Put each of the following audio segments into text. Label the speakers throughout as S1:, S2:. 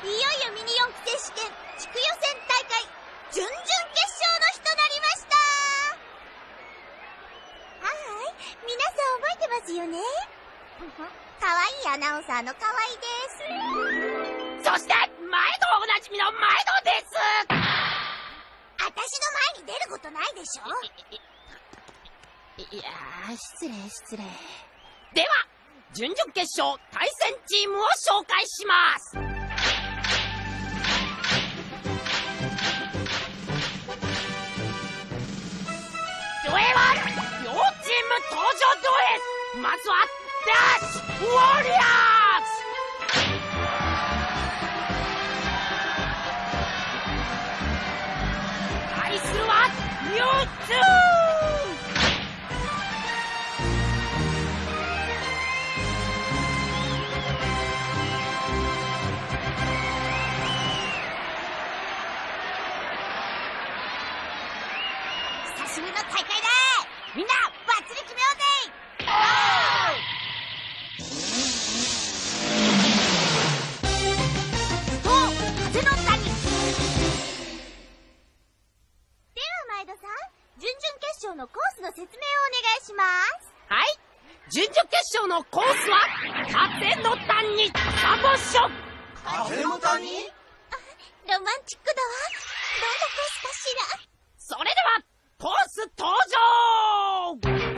S1: いよいよミニ四期選手権地区予選大会準々決勝の日となりました。はい、皆さん覚えてますよね。かわいいアナウンサーのかわいです。
S2: そして毎度おなじみの毎度です。
S1: 私の前に出ることないでしょ。
S2: いやー、失礼。では準々決勝対戦チームを紹介します。ドエは両チーム登場ドエ。まずはダッシュウォリアーズ。対するはミュウツー。
S1: 久しぶりの大会だ。みんなバッチリ決めようぜ。風の谷。では前田さん、準々決勝のコースの説明をお願いします。
S2: はい、準々決勝のコースは風の谷サボショ。
S3: 風の谷？
S1: ロマンチックだわ。どんなコースかしら。
S2: それではコース登場。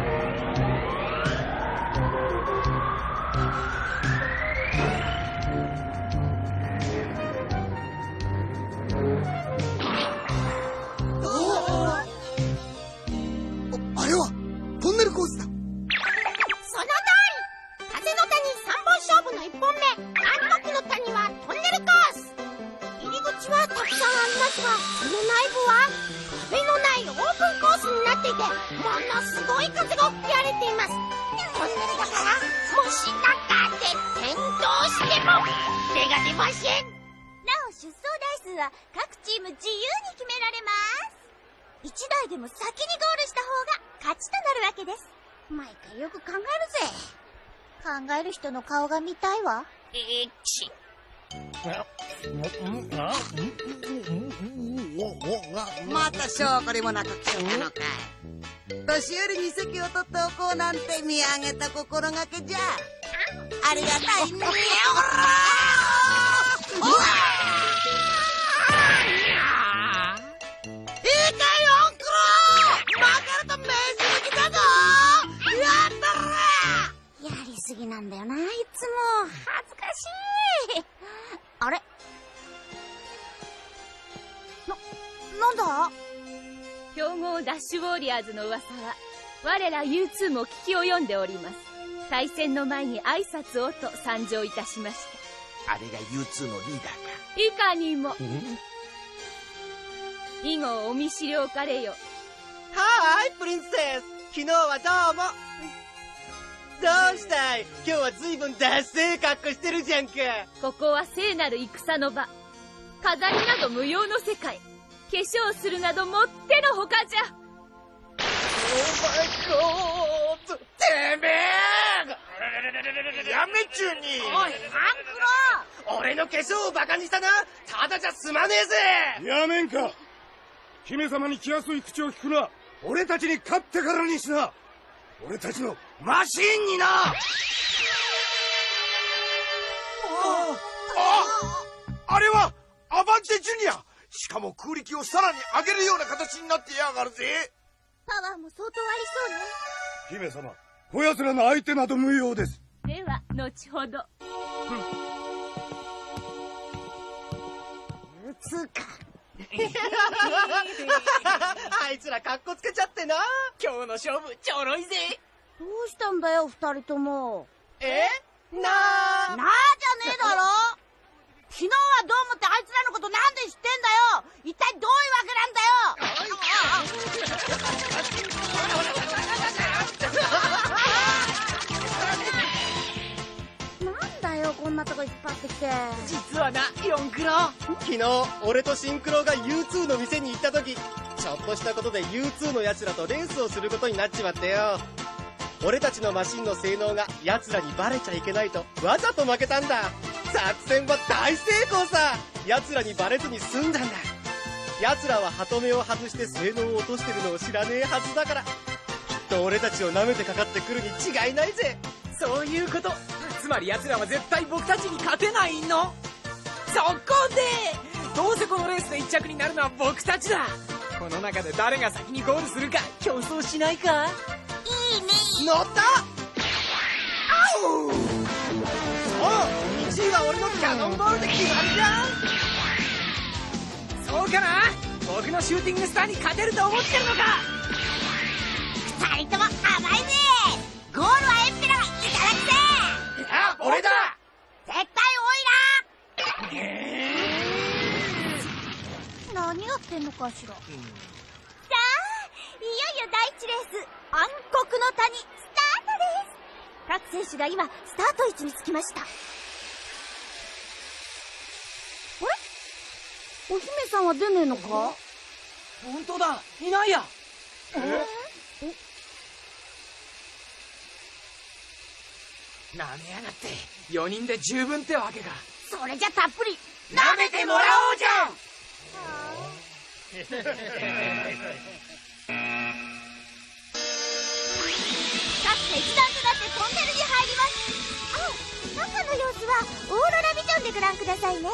S3: あれはトンネルコースだ。
S2: その通り。風の谷3本勝負の1本目、暗黒の谷はトンネルコース。入り口はたくさんありますが、その内部は壁のないオープンコースになっていて、ものすごい風が吹き荒れています。トンネルだから、もし中で転倒しても手が出ません。
S1: なお出走台数は各チーム自由に決められます。1台でも先にゴールした方が勝ちとなるわけです。毎回よく考えるぜ。考える人の顔が見たいわ。
S4: また証拠りもなく来たのかい。年寄りに席を取っておこうなんて見上げた心がけじゃ。ありがたいね。
S1: やりすぎなんだよな、いつも。恥ずかしい。あれ？なんだ？
S5: 強豪ダッシュウォーリアーズの噂は我ら U2 も聞き及んでおります。対戦の前に挨拶をと参上いたしました。
S3: あれが U2 のリーダーか。
S5: いかにも。以後お見知りおかれよ。
S6: はーい、プリンセス。昨日はどうも。どうしたい？今日は随分ダッセー格好してるじゃんか。
S5: ここは聖なる戦の場。飾りなど無用の世界。化粧するなどもってのほかじゃ。
S6: オーマイゴード。てめえ！やめちゅうに。
S1: おい、ハンクロ！
S6: 俺の化粧をバカにしたな。ただじゃ済まねえぜ。
S7: やめんか。姫様に気安い口を聞くな。俺たちに勝ってからにしな。俺たちのマシーンにな。
S3: あれはアバンテジュニア。しかも空力をさらに上げるような形になってやがるぜ。
S1: パワーも相当ありそうね。
S7: 姫様、こやつらの相手など無用です。
S5: では後ほど。
S1: つうか。
S6: あいつらカッコつけちゃってな。今日の勝負ちょろいぜ。
S1: どうしたんだよ、二人とも。
S6: な
S1: なあじゃねえだろ。昨日はどう思ってあいつらのことなんで知ってんだよ。一体どういうわけなんだよ。なんだよ、こんなとこ引っ張ってきて。
S6: 実はな、四クロ。昨日、俺とシンクロが U2 の店に行った時、ちょっとしたことで U2 の奴らとレースをすることになっちまってよ。俺たちのマシンの性能が奴らにバレちゃいけないとわざと負けたんだ。 作戦は大成功さ。奴らにバレずに済んだんだ。奴らはハトメを外して性能を落としてるのを知らねえはずだから、きっと俺たちを舐めてかかってくるに違いないぜ。
S8: そういうこと。つまり奴らは絶対僕たちに勝てないの。そこでどうせこのレースで1着になるのは僕たちだ。この中で誰が先にゴールするか競争しないか。
S1: いいね。
S6: 乗った。そう1位は俺のキャノンボールで決まりじゃん。
S8: そうかな。僕のシューティングスターに勝てると思ってるのか。
S1: 二人とも甘いね。ゴールはエンペラーいただくぜ。
S8: あ、俺だ。
S1: 絶対オイラー。何やってんのかしら。さあ、いよいよ第一レース、暗黒の谷スタートです。各選手が今スタート位置につきました。あれ、お姫さんは出ねえのか。
S8: 本当だ、いないや。なめやがって。4人で十分ってわけか。
S1: それじゃたっぷり
S8: なめてもらおうじゃん。
S1: 各選手段となってトンネルに入ります。中の様子はオーロラビジョンでご覧くださいね。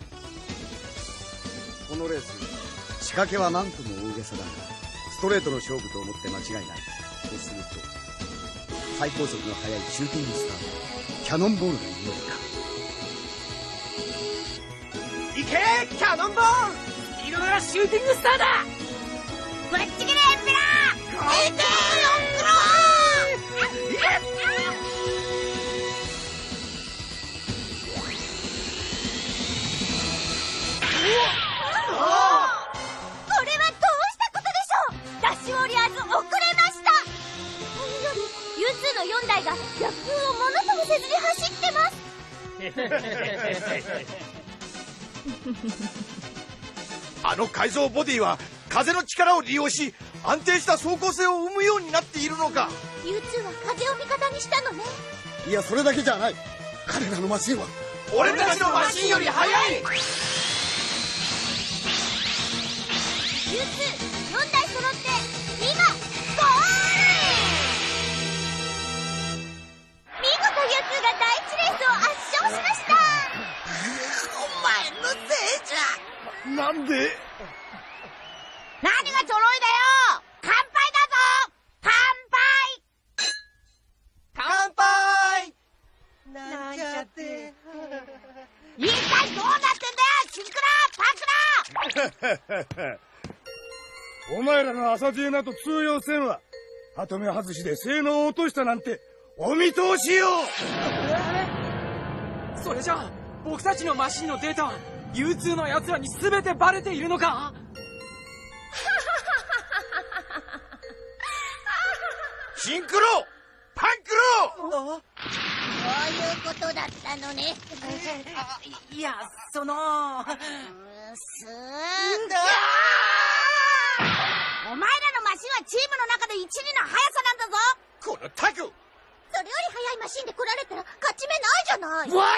S9: このレース仕掛けは何とも大げさだが、ストレートの勝負と思って間違いない。とすると最高速の速いシューティングスターキャノンボールが有利か。
S8: いけキャノンボール。スピードならシューティングスターだ。
S1: ぶっちぎれエンペラー。いけロンクロこれはどうしたことでしょう。ダッシュウォリアーズ遅れました。というより U2 の4台が逆風をものともせずに走ってます。
S3: あの改造ボディは風の力を利用し安定した走行性を生むようになっているのか。
S1: U2 は風を味方にしたのね。
S9: いや、それだけじゃない。彼らのマシンは
S3: 俺たちのマシンより速い。
S1: U2、4台揃って今ゴール。見事 U2 が第一レースを圧勝しました。
S4: お前のせいじゃ。
S3: なんで。
S2: 何がちょろいだよ。乾杯だぞ。乾杯。
S6: 乾杯。なんちゃって。
S2: 一体どうなってんだよ、シンクラパクラ。
S7: お前らの朝知恵など通用せんわ。ハトメ外しで性能を落としたなんてお見通しよ。
S8: それじゃあ僕たちのマシンのデータは U2 の奴らに全てバレているのか。
S3: シンクロパンクロ。
S1: そういうことだったのね。
S8: いや、その
S1: すーんだ。
S2: お前らのマシンはチームの中で一二の速さなんだぞ。
S3: このタク。
S1: それより速いマシンで来られたら勝ち目ないじゃない。
S3: バ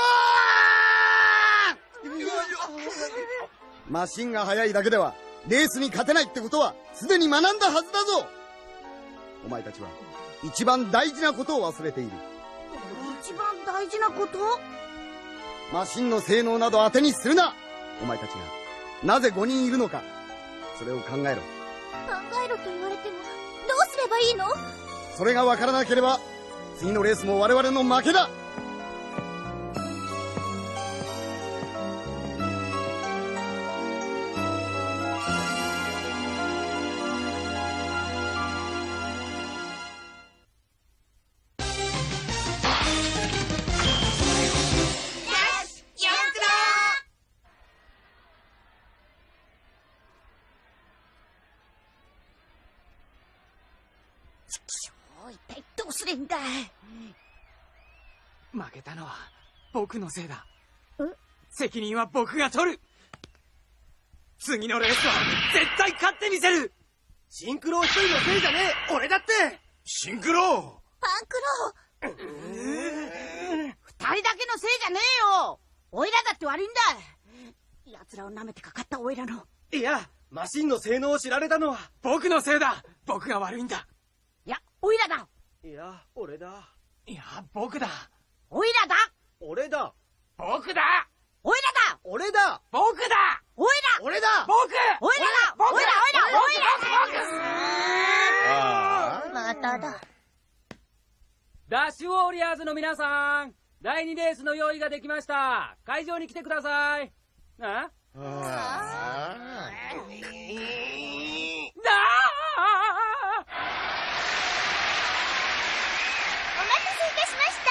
S3: カ
S9: マシンが速いだけではレースに勝てないってことはすでに学んだはずだぞ。お前たちは一番大事なことを忘れている。
S1: 一番大事なこと。
S9: マシンの性能など当てにするな。お前たちがなぜ5人いるのか、それを考えろ。
S1: 考えろと言われてもどうすればいいの。
S9: それが分からなければ次のレースも我々の負けだ。
S1: 一体どうすれんだ。
S8: 負けたのは僕のせいだ。責任は僕が取る。次のレースは絶対勝ってみせる。
S6: シンクロ一人のせいじゃねえ。俺だって。
S3: シンクロ
S1: パンクロー。
S2: 二人だけのせいじゃねえよ。オイラだって悪いんだ。奴らを舐めてかかったオイラの。
S6: いや、マシンの性能を知られたのは
S8: 僕のせいだ。僕が悪いんだ。
S2: いや、オイラだ。
S6: いや、俺だ。
S8: いや、僕だ。
S2: オイラだ。
S6: 俺だ。
S8: 僕だ。
S2: オイラだ。
S6: 俺だ。
S8: 僕だ。
S2: オイラ。
S6: 俺だ。
S8: 僕。
S2: オイラだ。
S8: 僕だ。
S2: オイラ
S1: まただ。
S10: ダッシュウォーリアーズの皆さん、第2レースの用意ができました。会場に来てください。あ？
S1: お待たせいたしました。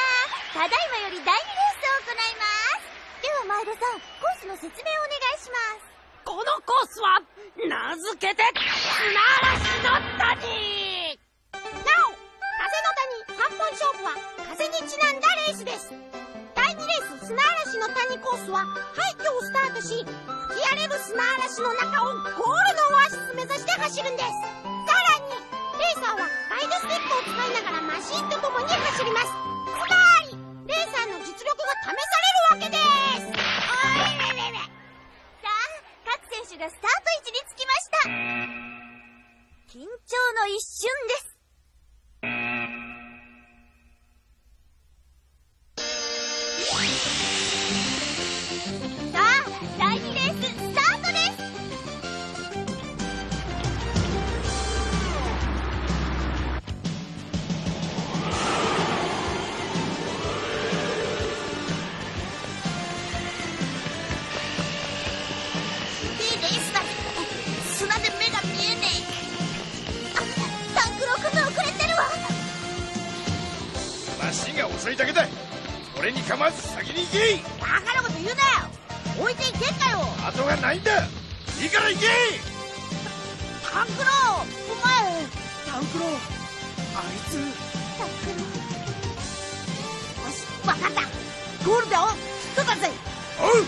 S1: ただいまより第2レースを行います。では前田さん、コースの説明をお願いします。
S2: このコースは名付けて砂嵐の谷。なお、風の谷3本勝負は風にちなんだレースです。第2レース砂嵐の谷コースは廃墟をスタートし、吹き荒れる砂嵐の中をゴールのオアシス目指して走るんです。さらにレーサーはガイドステップを使いながらマシンと共に走ります。つまりレーサーの実力が試されるわけです。
S1: さあ、各選手がスタート位置につきました。緊張の一瞬です。さあ、第2レーススタートです。レースだ。砂で目が見えねえ。タンクロー君が遅れてるわ。
S3: マシンが遅いだけだ。俺に構わず先に行け。
S2: バカなこと言うなよ。置いていけんかよ。
S3: 後がないんだ。いいから行け。
S2: タンクロー、お前。
S8: タンクロー、あいつ。
S1: タンクロー。
S2: よし、わかった。ゴールだよ。ヒットだぜ。
S3: おう。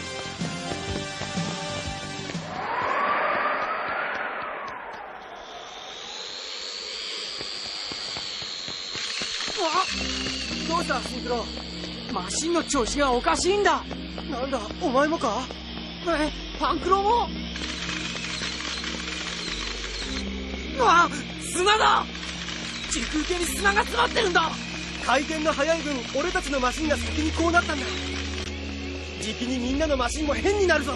S8: どうしたシンクロ。マシンの調子がおかしいんだ。
S6: なんだ、お前もか？
S8: パンクロも。砂だ。時空系に砂が詰まってるんだ。
S6: 回転が速い分、俺たちのマシンが先にこうなったんだ。じきにみんなのマシンも変になるぞ。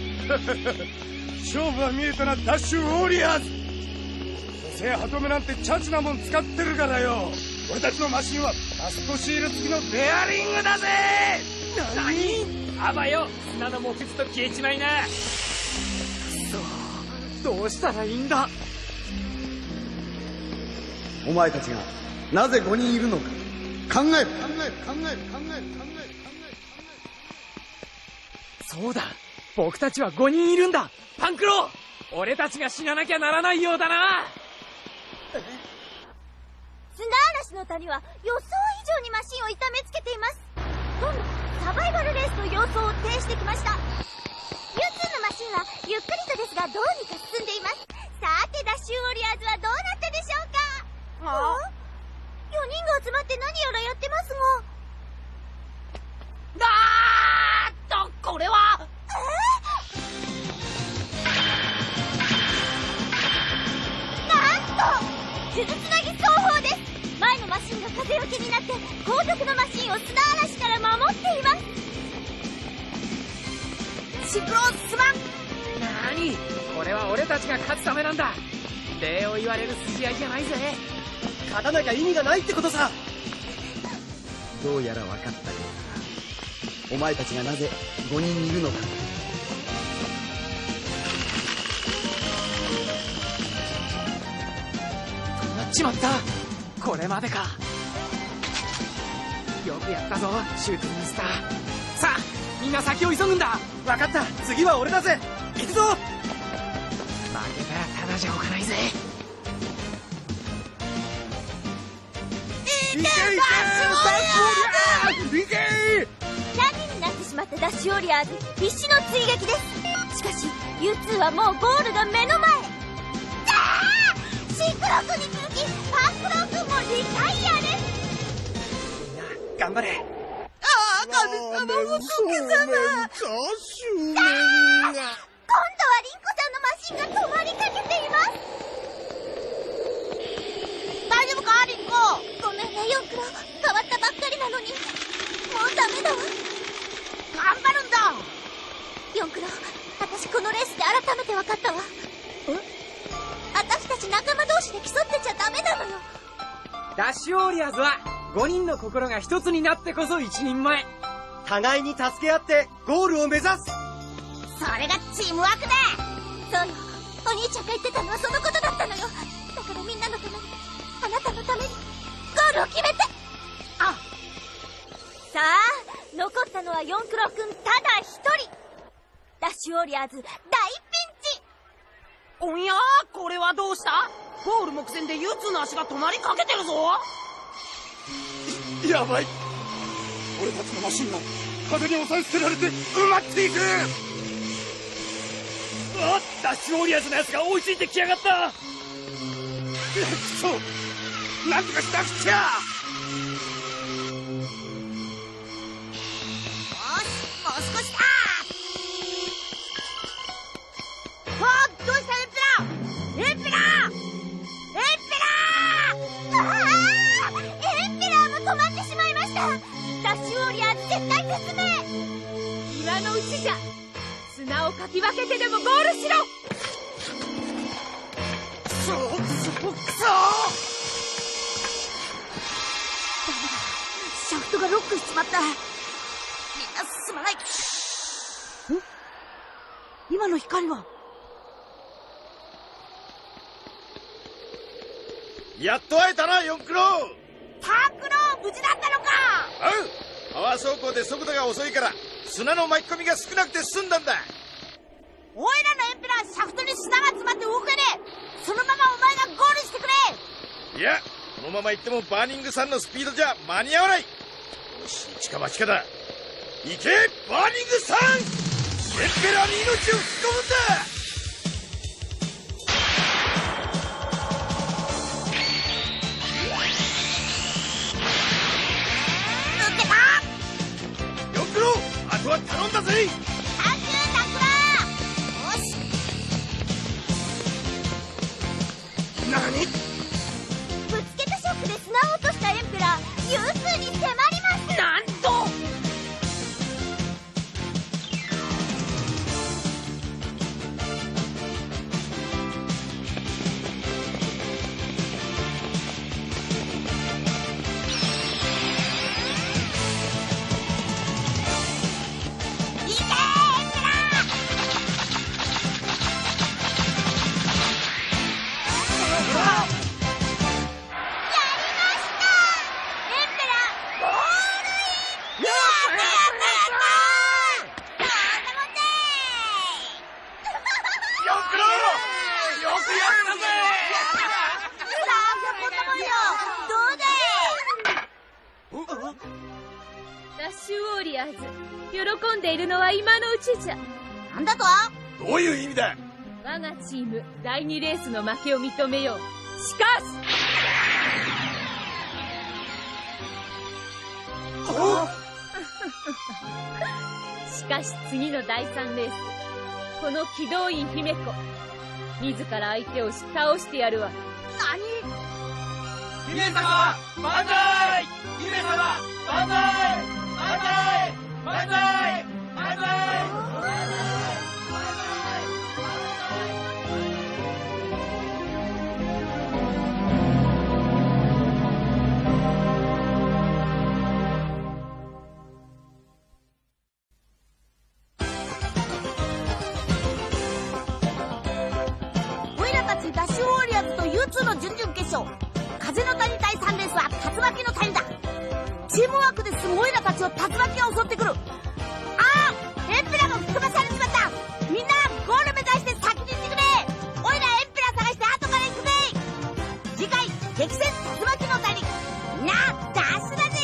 S7: 勝負は見えたな、ダッシュウォーリアーズ。女性ハトメなんてチャチなもん使ってるからよ。俺たちのマシンはラストシール付きのベアリングだぜ。
S8: 何？あばよ、砂の木質と消えちまいな。どうしたらいいんだ。
S9: お前たちがなぜ5人いるのか考える。
S8: そうだ、僕たちは5人いるんだ。パンクロー、俺たちが死ななきゃならないようだな。
S1: 砂嵐の谷は予想以上にマシンを痛めつけています。今度サバイバルレースの様相を呈してきました。 U2 のマシンはゆっくりとですがどうにか進んでいます。さてダッシュウォリアーズはどうなったでしょうか。4人が集まって何やらやってますが。
S2: これは。
S1: なんと数珠つなぎ双方です。前のマシンが風よけになって後続のマシンを砂嵐から守っています。
S2: シンクロすまん。
S8: 何？これは俺たちが勝つためなんだ。礼を言われる筋合いじゃないぜ。
S6: 勝たなきゃ意味がないってことさ。
S9: どうやら分かったようだ。お前たちがなぜ5人いるのか。
S8: やっちまった。これまでか。よくやったぞシューティングスター。さあみんな先を急ぐんだ。
S6: 分かった、次は俺だぜ。行くぞ。
S8: 負けたらただじゃおかないぜ。
S3: いけいけ
S1: 何人になってしまったダッシュウォリアーズ、必死の追撃です。しかし U2 はもうゴールが目の前。シンクロ君に続きパンクロー君もリタイアです。
S6: みんな頑張れ。
S4: 神様、仏様。
S3: そうめんが。
S1: 今度はリンコさんのマシンが止まりかけています。
S2: 大丈夫かリンコ。
S1: ごめんね、ヨンクロ。変わったばっかりなのに。もうダメだわ。
S2: 頑張るんだ。
S1: ヨンクロ、私このレースで改めて分かったわ。私たち仲間同士で競ってちゃダメなのよ。
S8: ダッシュウォリアーズは5人の心が一つになってこそ一人前。
S6: 互いに助け合ってゴールを目指す。
S2: それがチームワークだ。
S1: そうよ。お兄ちゃんが言ってたのはそのことだったのよ。だからみんなのために、あなたのために、ゴールを決めて。
S2: あ、
S5: さあ、残ったのはヨンクロくんただ一人。ダッシュウォリアーズ大ピンチ。
S2: おんやー、これはどうした？ゴール目前でユーツの足が止まりかけてるぞ。
S7: やばい。俺たちのマシンが風に押さえつけられて埋まっていく。あ、ダッシュウォリアーズのやつが追いついてきやがった。くそ、なんとかしなくちゃ。
S2: よし、もう少しだ。どうしたエンペラー。エンペラー、エンペラー。
S1: エンペラーも止まってしまいました。
S5: ダッシュウォリアーズ絶対勝つね。岩のうちじゃ。砂をかき分けてでもゴールしろ。
S2: くそー。シャフトがロックしちまった。みんな進まない。今の光は。
S3: やっと会えたな、四クロ。
S2: タクロー、無事だったのか。
S3: パワー走行で速度が遅いから砂の巻き込みが少なくて済んだんだ。
S2: おいらのエンペラー、シャフトに砂が詰まって動けねえ。そのままお前がゴールしてくれ。
S3: いや、このまま行ってもバーニングさんのスピードじゃ間に合わない。よし、一か八かだ。行けバーニングさん。エンペラーに命を吹き込むんだ。あとは頼んだぜ。
S2: サンキュータクロー。よし。
S3: 何？
S1: ぶつけたショックで砂を落としたエンペラー、ユースに迫ります。
S2: なんと。
S5: ダッシュウォリアーズ、喜んでいるのは今のうちじゃ。
S2: なんだと？
S3: どういう意味だ？
S5: 我がチーム第2レースの負けを認めよう。しかししかし次の第3レース、この機動員姫子自ら相手を倒してやるわ。
S2: 何？
S7: 姫様万歳。姫様万歳。万歳。万歳。万歳。
S2: ダッシュウォリアーズと U2 の準々決勝、風の谷第3レースは竜巻の谷だ。チームワークで進むオイラたちを竜巻が襲ってくる。ああ、エンペラが吹き飛ばされちまった。みんなゴール目指して先に行ってくれ。オイラエンペラ探して後から行くぜ。次回激戦竜巻の谷、みんなダッシュだぜ。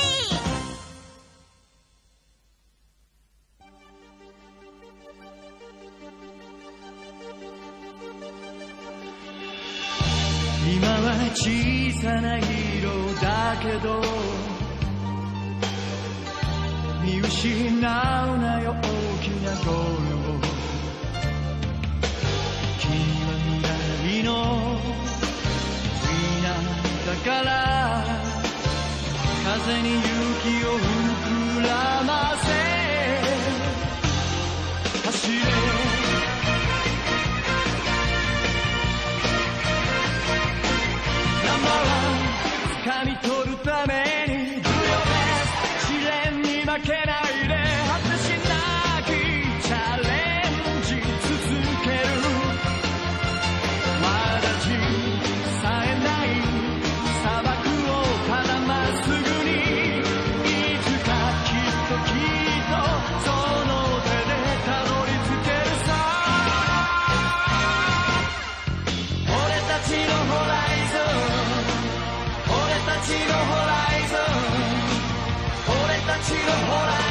S11: 今は小さなヒーローだけど見失うなよ大きなゴールを君は未来のウィナーだから風に雪を膨らませ走れナンバーワン掴み取るために試練に負けないで果てしなきチャレンジ続けるまだ小さえない砂漠をただまっすぐにいつかきっとその手でたどり着けるさ俺たちのホライゾン俺たちのホライゾン俺たちのホライゾン